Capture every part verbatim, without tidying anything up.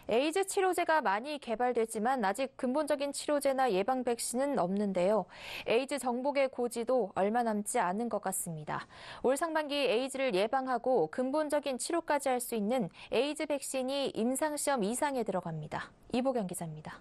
에이즈 치료제가 많이 개발됐지만 아직 근본적인 치료제나 예방 백신은 없는데요. 에이즈 정복의 고지도 얼마 남지 않은 것 같습니다. 올 상반기 에이즈를 예방하고 근본적인 치료까지 할 수 있는 에이즈 백신이 임상시험 이상에 들어갑니다. 이보경 기자입니다.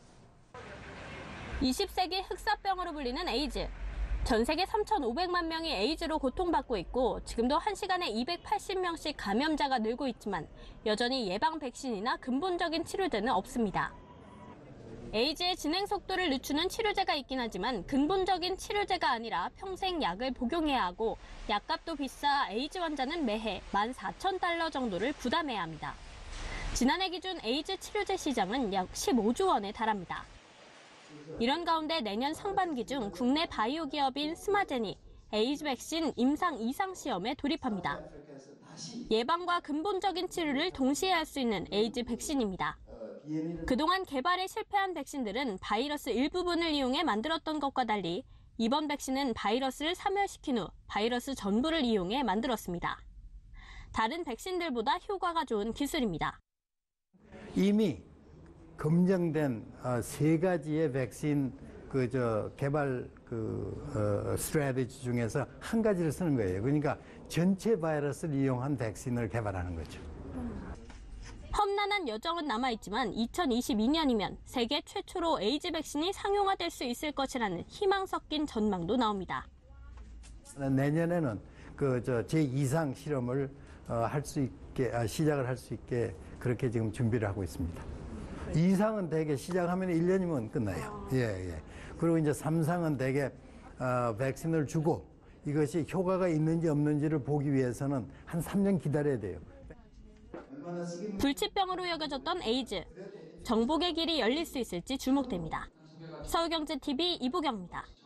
이십 세기 흑사병으로 불리는 에이즈. 전 세계 삼천오백만 명이 에이즈로 고통받고 있고 지금도 한 시간에 이백팔십 명씩 감염자가 늘고 있지만 여전히 예방 백신이나 근본적인 치료제는 없습니다. 에이즈의 진행 속도를 늦추는 치료제가 있긴 하지만 근본적인 치료제가 아니라 평생 약을 복용해야 하고 약값도 비싸 에이즈 환자는 매해 만 사천 달러 정도를 부담해야 합니다. 지난해 기준 에이즈 치료제 시장은 약 십오조 원에 달합니다. 이런 가운데 내년 상반기 중 국내 바이오 기업인 스마젠이 에이즈 백신 임상 이상 시험에 돌입합니다. 예방과 근본적인 치료를 동시에 할 수 있는 에이즈 백신입니다. 그동안 개발에 실패한 백신들은 바이러스 일부분을 이용해 만들었던 것과 달리 이번 백신은 바이러스를 사멸시킨 후 바이러스 전부를 이용해 만들었습니다. 다른 백신들보다 효과가 좋은 기술입니다. 이미 검증된 어, 세 가지의 백신 그 저 개발 그 어, 스트래티지 중에서 한 가지를 쓰는 거예요. 그러니까 전체 바이러스를 이용한 백신을 개발하는 거죠. 험난한 여정은 남아있지만 이천이십이 년이면 세계 최초로 에이즈 백신이 상용화될 수 있을 것이라는 희망 섞인 전망도 나옵니다. 내년에는 그 저 제이 상 실험을 어, 할 수 있게 아, 시작을 할 수 있게 그렇게 지금 준비를 하고 있습니다. 이 상은 대개 시작하면 일 년이면 끝나요. 예, 예. 그리고 이제 삼 상은 대개 어, 백신을 주고 이것이 효과가 있는지 없는지를 보기 위해서는 한 삼 년 기다려야 돼요. 불치병으로 여겨졌던 에이즈. 정복의 길이 열릴 수 있을지 주목됩니다. 서울경제티비 이보경입니다.